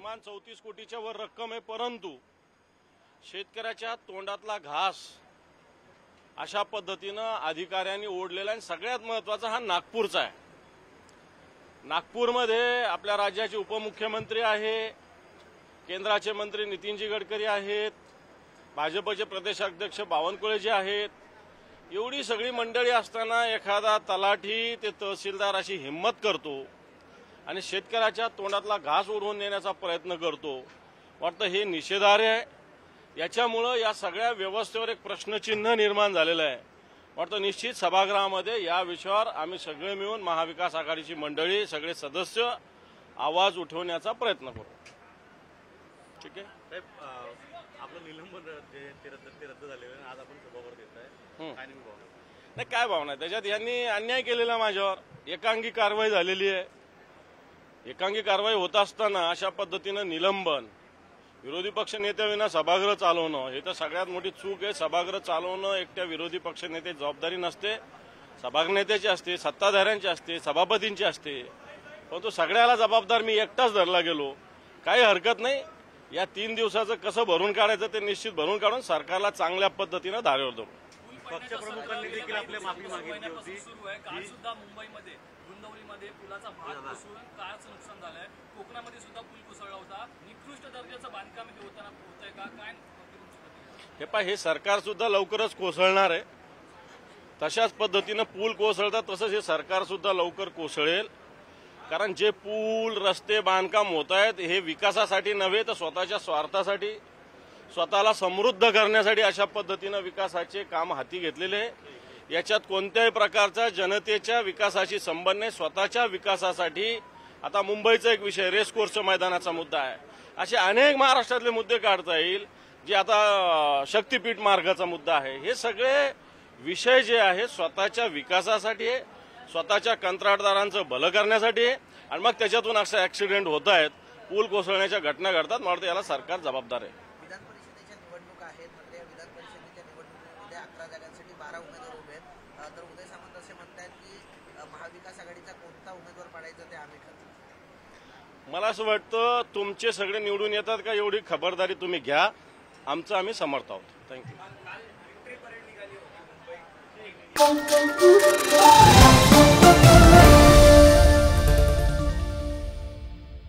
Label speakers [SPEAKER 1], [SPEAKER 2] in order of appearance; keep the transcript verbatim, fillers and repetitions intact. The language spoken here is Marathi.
[SPEAKER 1] किमान चौतीस कोटीच्या वर रक्कम आहे, परंतु शेतकऱ्याच्या तोंडातला घास अशा पद्धतीनं अधिकाऱ्यांनी ओढलेला आहे। सगळ्यात महत्त्वाचा हा नागपूरचा आहे। नागपूरमध्ये आपल्या राज्याचे उपमुख्यमंत्री आहे, केंद्राचे मंत्री नितीनजी गडकरी आहेत, भाजपचे प्रदेशाध्यक्ष बावनकुळे आहेत। एवढी सगळी मंडळी असताना एखादा तलाठी ते तहसीलदार अशी हिम्मत करतो आणि शेतकऱ्याच्या तोंडातला घास ओढवून नेण्याचा प्रयत्न करतो, वाटतं हे निषेधार्ह आहे। याच्यामुळं या सगळ्या व्यवस्थेवर एक प्रश्नचिन्ह निर्माण झालेलं आहे। वाटतं निश्चित सभागृहामध्ये या विषयावर आम्ही सगळे मिळून महाविकास आघाडीची मंडळी सगळे सदस्य आवाज उठवण्याचा प्रयत्न करू। ठीक आहे
[SPEAKER 2] साहेब, आपलं निलंबन जे ते रद्द ते रद्द झालेलं आहे, आज आपण सभागृहात येत आहे, काय नेमकी भावना?
[SPEAKER 1] नाही, काय भावना आहे त्याच्यात? यांनी अन्याय केलेला माझ्यावर, एकांगी कारवाई झालेली आहे। एकांगी कारवाई होत असताना अशा पद्धतीनं निलंबन, विरोधी पक्ष नेत्याविना सभागृह चालवणं हे तर सगळ्यात मोठी चूक आहे। सभागृह चालवणं एकट्या विरोधी पक्ष नेते जबाबदारी नसते, सभागृह नेत्याची असते, सत्ताधाऱ्यांची असते, सभापतींची असते, परंतु सगळ्याला जबाबदार मी एकटाच धरला गेलो। काही हरकत नाही, या तीन दिवसाचं कसं भरून काढायचं ते निश्चित भरून काढून सरकारला चांगल्या पद्धतीनं धारेवर धरू।
[SPEAKER 2] पक्षप्रमुखांनी देखील आपली माफी मागितली होती।
[SPEAKER 3] काल सुद्धा मुंबईमध्ये गुंदवलीमध्ये पुलाचा भाग कोसळून काळाचं नुकसान झालंय, कोकणामध्ये सुद्धा पूल कोसळला होता। निकृष्ट दर्जाचं बांधकाम इथे होताना होतंय का काय?
[SPEAKER 1] हे पहा, हे सरकार सुद्धा लवकरच कोसळणार आहे। तशाच पद्धतीनं पूल कोसळतात तसंच हे सरकार सुद्धा लवकर कोसळेल, कारण जे पूल रस्ते बांधकाम होत आहेत हे विकासासाठी नव्हे तर स्वतःच्या स्वार्थासाठी, स्वतःला समृद्ध करण्यासाठी अशा पद्धतीनं विकासाचे काम हाती घेतलेले आहे। याच्यात कोणत्याही प्रकारचा जनतेच्या विकासाशी संबंध नाही, स्वतःच्या विकासासाठी। आता मुंबईचा एक विषय रेसकोर्सच्या मैदानाचा मुद्दा आहे, असे अनेक महाराष्ट्रातले मुद्दे काढता येईल, जे आता शक्तीपीठ मार्गाचा मुद्दा आहे। हे सगळे विषय जे आहे स्वतःच्या विकासासाठी आहे, स्वतःच्या कंत्राटदारांचं भलं करण्यासाठी आहे, आणि मग त्याच्यातून असे ऍक्सिडेंट होत आहेत, पूल कोसळण्याच्या घटना घडतात। मला वाटतं याला सरकार जबाबदार आहे।
[SPEAKER 4] विधान परिषदेच्या निवडणुका आहेत, मात्र या विधान परिषदेच्या निवडणुकीमध्ये अकरा जागांसाठी बारा उमेदवार उभे आहेत, तर उदय सामंत असे म्हणतात की महाविकास आघाडीचा कोणता उमेदवार पाडायचा ते आम्ही ठरवू।
[SPEAKER 1] मला असं वाटतं तुमचे सगळे निवडून येतात का एवढी खबरदारी तुम्ही घ्या, आमचं आम्ही समर्थ आहोत। थँक्यू।